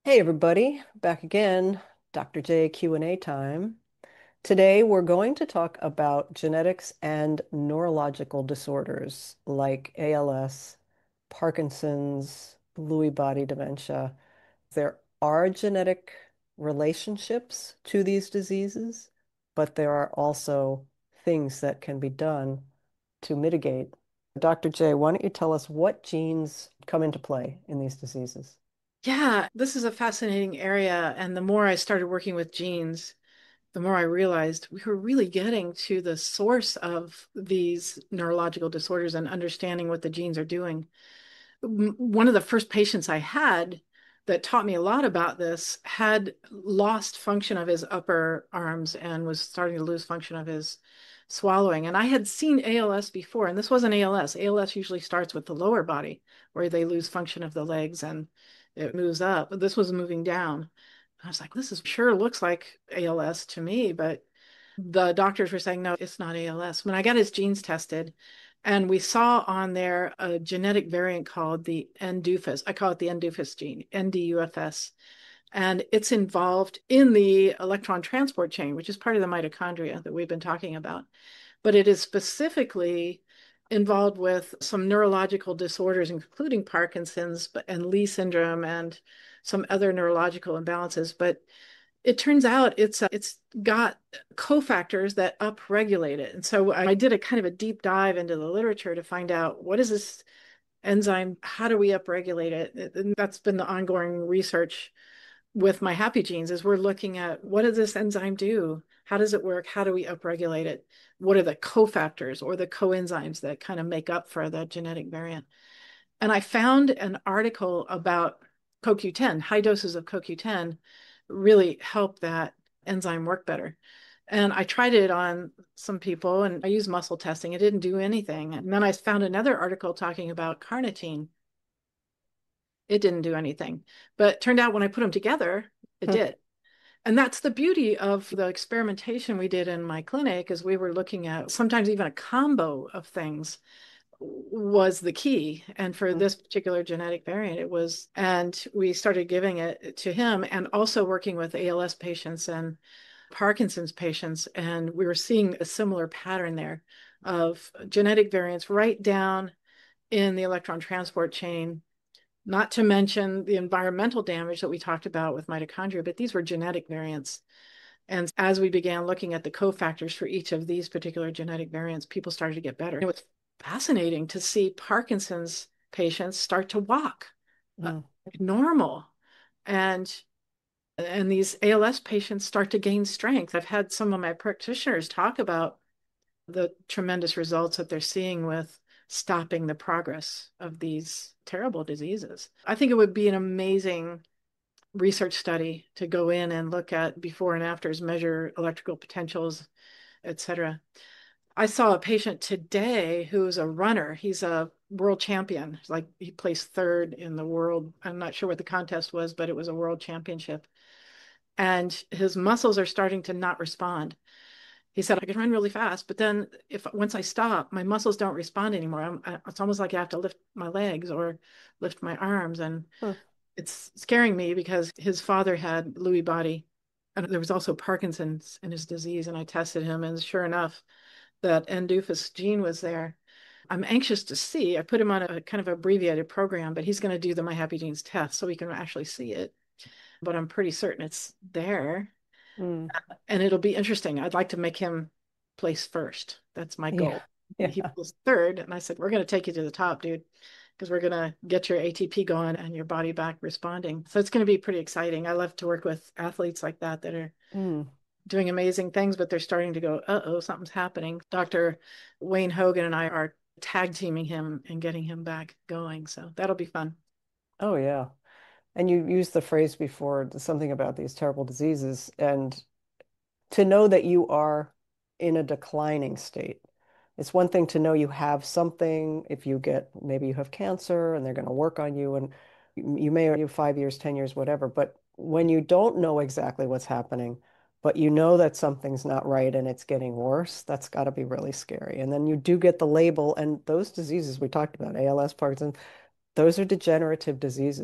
Hey everybody, back again, Dr. J Q&A time. Today we're going to talk about genetics and neurological disorders like ALS, Parkinson's, Lewy body dementia. There are genetic relationships to these diseases, but there are also things that can be done to mitigate. Dr. J, why don't you tell us what genes come into play in these diseases? Yeah, this is a fascinating area. And the more I started working with genes, the more I realized we were really getting to the source of these neurological disorders and understanding what the genes are doing. One of the first patients I had that taught me a lot about this had lost function of his upper arms and was starting to lose function of his swallowing. And I had seen ALS before, and this wasn't ALS. ALS usually starts with the lower body, where they lose function of the legs and it moves up. But this was moving down. I was like, this is sure looks like ALS to me, but the doctors were saying, no, it's not ALS. When I got his genes tested, and we saw on there a genetic variant called the NDUFS. I call it the NDUFS gene, NDUFS. And it's involved in the electron transport chain, which is part of the mitochondria that we've been talking about. But it is specifically involved with some neurological disorders, including Parkinson's and Lee syndrome and some other neurological imbalances. But it turns out it's got cofactors that upregulate it. And so I did a kind of a deep dive into the literature to find out what is this enzyme? How do we upregulate it? And that's been the ongoing research with my happy genes is we're looking at what does this enzyme do? How does it work? How do we upregulate it? What are the cofactors or the coenzymes that kind of make up for the genetic variant? And I found an article about CoQ10, high doses of CoQ10 really help that enzyme work better. And I tried it on some people and I used muscle testing. It didn't do anything. And then I found another article talking about carnitine. It didn't do anything. But it turned out when I put them together, it Hmm. did. And that's the beauty of the experimentation we did in my clinic is we were looking at sometimes even a combo of things was the key. And for this particular genetic variant, it was, and we started giving it to him and also working with ALS patients and Parkinson's patients. And we were seeing a similar pattern there of genetic variants right down in the electron transport chain, not to mention the environmental damage that we talked about with mitochondria, but these were genetic variants. And as we began looking at the cofactors for each of these particular genetic variants, people started to get better. It was fascinating to see Parkinson's patients start to walk uh, Hmm. normal. And these ALS patients start to gain strength. I've had some of my practitioners talk about the tremendous results that they're seeing with stopping the progress of these terrible diseases. I think it would be an amazing research study to go in and look at before and afters, measure electrical potentials, et cetera. I saw a patient today who's a runner. He's a world champion. Like he placed third in the world. I'm not sure what the contest was, but it was a world championship. And his muscles are starting to not respond. He said, I can run really fast, but then if once I stop, my muscles don't respond anymore. It's almost like I have to lift my legs or lift my arms. And Hmm. it's scaring me because his father had Lewy body and there was also Parkinson's in his disease. And I tested him, and sure enough, that NDUFS gene was there. I'm anxious to see. I put him on a kind of abbreviated program, but he's going to do the My Happy Genes test so we can actually see it. But I'm pretty certain it's there. Hmm. And it'll be interesting. I'd like to make him place first. That's my Yeah. goal. He Yeah. was third, and I said, we're going to take you to the top, dude, because we're going to get your ATP going and your body back responding. So it's going to be pretty exciting. I love to work with athletes like that that are Hmm. doing amazing things, but they're starting to go, uh-oh, something's happening. Dr. Wayne Hogan and I are tag teaming him and getting him back going. So that'll be fun. Oh, yeah. And you used the phrase before, something about these terrible diseases, and to know that you are in a declining state. It's one thing to know you have something, if you get, maybe you have cancer and they're going to work on you, and you may have 5 years, 10 years, whatever. But when you don't know exactly what's happening, but you know that something's not right and it's getting worse, that's got to be really scary. And then you do get the label, and those diseases we talked about, ALS, Parkinson, those are degenerative diseases.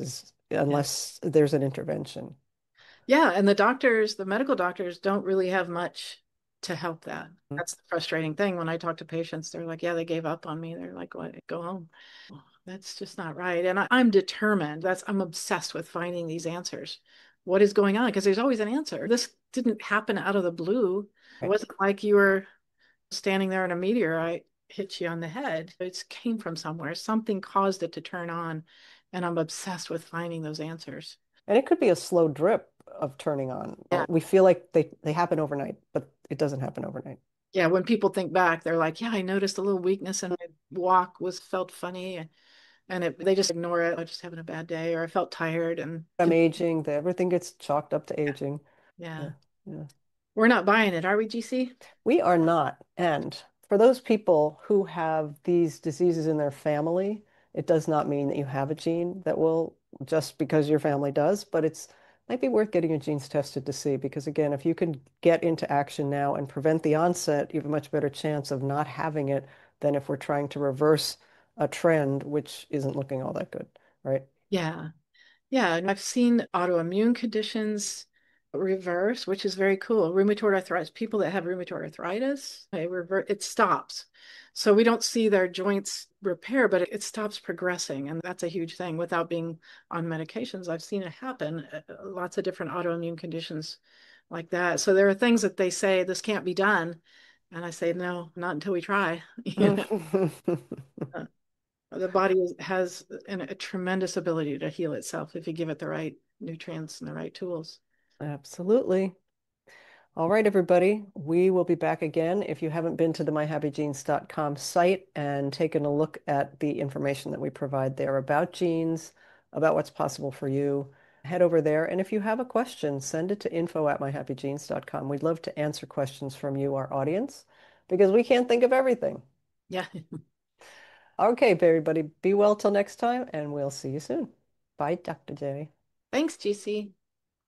Yeah. unless there's an intervention. Yeah, and the medical doctors don't really have much to help that. Mm. That's the frustrating thing. When I talk to patients, they're like, yeah, they gave up on me. They're like, what, go home. That's just not right. And I'm determined. I'm obsessed with finding these answers. What is going on? Because there's always an answer. This didn't happen out of the blue. It Right. wasn't like you were standing there and a meteorite hit you on the head. It came from somewhere. Something caused it to turn on. And I'm obsessed with finding those answers. And it could be a slow drip of turning on. Yeah. We feel like they happen overnight, but it doesn't happen overnight. Yeah, when people think back, they're like, "Yeah, I noticed a little weakness in my walk was felt funny," and they just ignore it. I'm just having a bad day, or I felt tired, and I'm aging, everything gets chalked up to aging. yeah, Yeah, yeah. we're not buying it, are we, GC? We are not. And for those people who have these diseases in their family, it does not mean that you have a gene that will just because your family does, but it's might be worth getting your genes tested to see because again, if you can get into action now and prevent the onset, you have a much better chance of not having it than if we're trying to reverse a trend which isn't looking all that good, right? Yeah, yeah, and I've seen autoimmune conditions reverse, which is very cool. Rheumatoid arthritis, people that have rheumatoid arthritis, it stops. So we don't see their joints repair, but it stops progressing. And that's a huge thing without being on medications. I've seen it happen, lots of different autoimmune conditions like that. So there are things that they say this can't be done. And I say, no, not until we try. The body has a tremendous ability to heal itself if you give it the right nutrients and the right tools. Absolutely. All right, everybody. We will be back again. If you haven't been to the myhappygenes.com site and taken a look at the information that we provide there about genes, about what's possible for you, head over there. And if you have a question, send it to info@myhappygenes.com. We'd love to answer questions from you, our audience, because we can't think of everything. Yeah. Okay, everybody, be well till next time, and we'll see you soon. Bye, Dr. J. Thanks, GC.